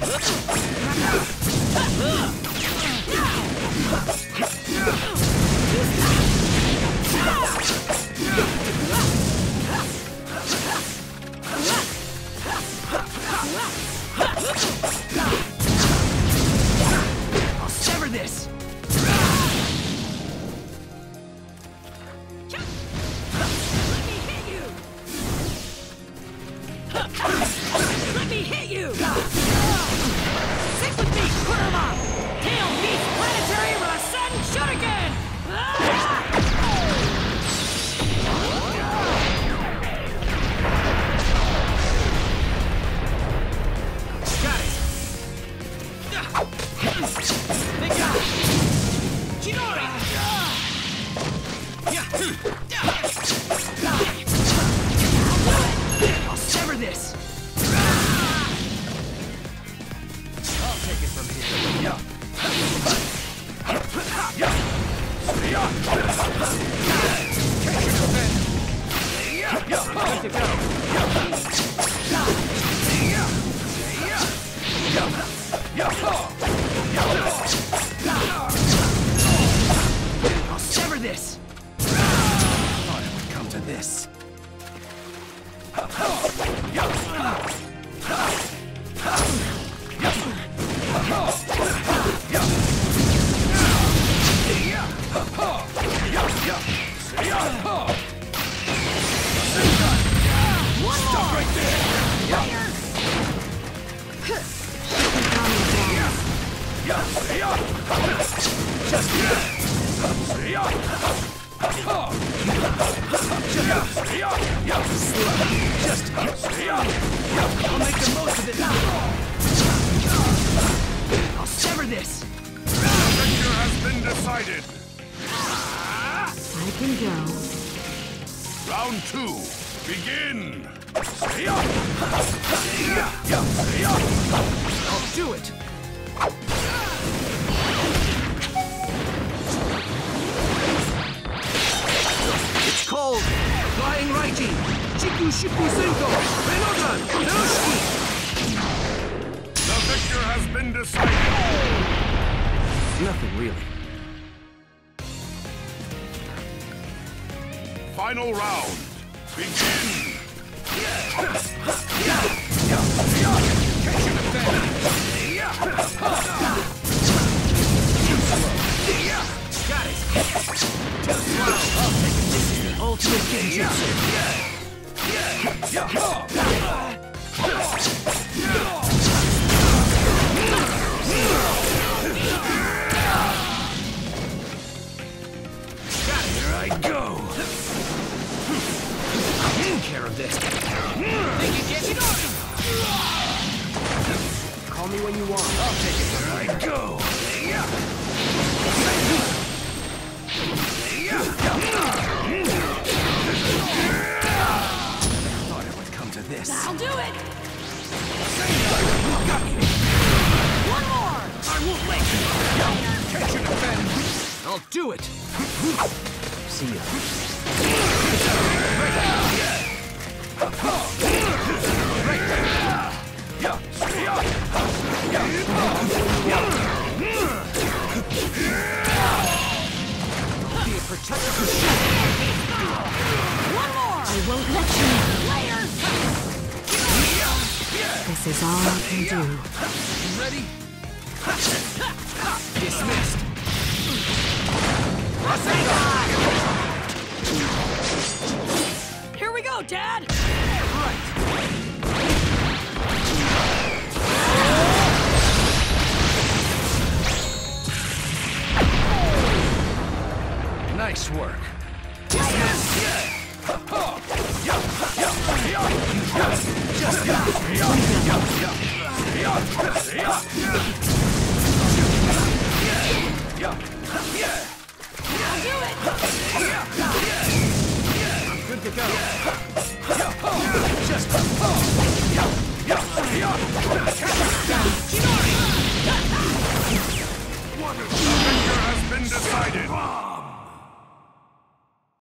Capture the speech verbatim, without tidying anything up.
I'll sever this! Let me hit you! Let me hit you! Stick with me, Kurama! Tail beats planetary Rasen Shuriken! Got it! Chidori! I'll sever this! I'll take it from here. Yeah. Good to go. I'll sever this! Thought it would come to this. One more! Stop right there! Just Just I'll make the most of it now. I'll sever this. The victor has been decided. I can go. Round two, begin. I'll do it. It's cold. Flying Raiji. Chiku Shiku Senko. Renodan. Narushiki. The victor has been decided. Nothing really. Final round, begin. Got it. Too slow. I'll take it. This is the ultimate genjutsu. Here I go. I'll take care of this. Think you get it on? Call me when you want. I'll take it. Here I go. Thought it would come to this. I'll do it! Got you. One more. I won't wait. Catch and defend. I'll do it. See ya. Be a protector for sure. One more! I won't let you! Later. This is all I can do. You ready? Dismissed. Here we go, Dad! Right. Nice work.